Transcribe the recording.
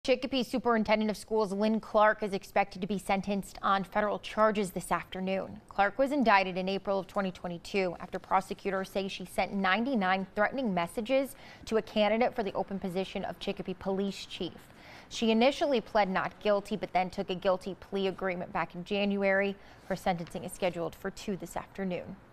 Chicopee Superintendent of Schools Lynn is expected to be sentenced on federal charges this afternoon. Clark was indicted in April of 2022 after prosecutors say she sent 99 threatening messages to a candidate for the open position of Chicopee Police Chief. She initially pled not guilty, but then took a guilty plea agreement back in January. Her sentencing is scheduled for 2 this afternoon.